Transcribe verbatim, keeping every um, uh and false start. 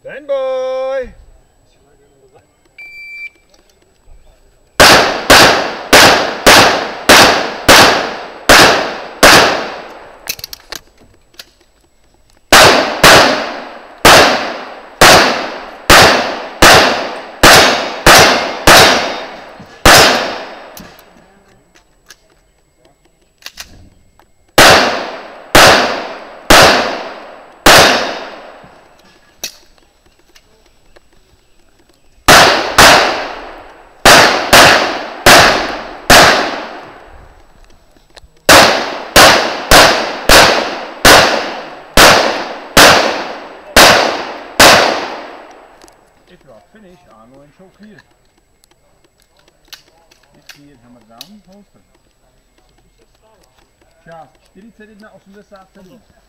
Stand by! If you are finished, I'm going to show clear. Teď clear hammer down, holster. Část čtyřicet jedna osmdesát sedm.